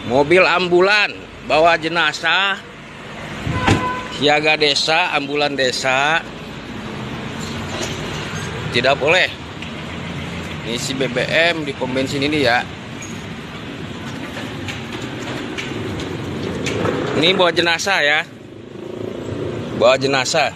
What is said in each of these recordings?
Mobil ambulan bawa jenazah, siaga desa, ambulan desa, tidak boleh ngisi BBM di pom bensin ini ya. Ini bawa jenazah ya, bawa jenazah.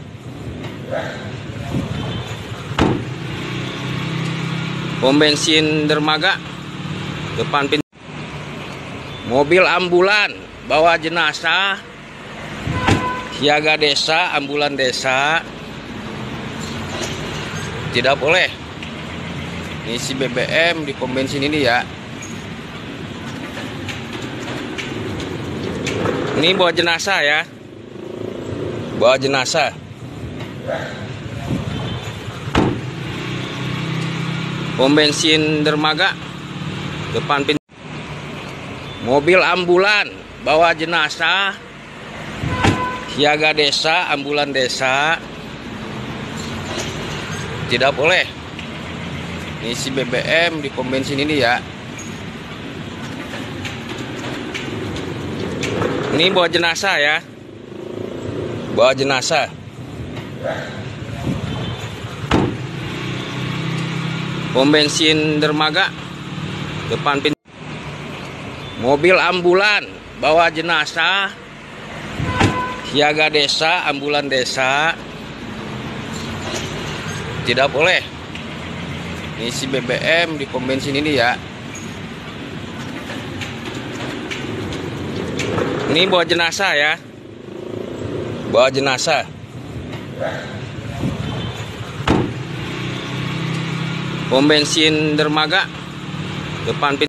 Pom bensin dermaga depan pintu. Mobil ambulan bawa jenazah, siaga desa, ambulan desa, tidak boleh ngisi BBM di pom bensin ini ya. Ini bawa jenazah ya, bawa jenazah. Pom bensin dermaga depan pintu. Mobil ambulan bawa jenazah, siaga desa, ambulan desa, tidak boleh ngisi BBM di pom bensin ini ya. Ini bawa jenazah ya, bawa jenazah. Pom bensin dermaga depan pintu. Mobil ambulan bawa jenazah, siaga desa, ambulan desa, tidak boleh ngisi BBM di pom bensin ini ya. Ini bawa jenazah ya, bawa jenazah. Pom bensin dermaga depan pintu.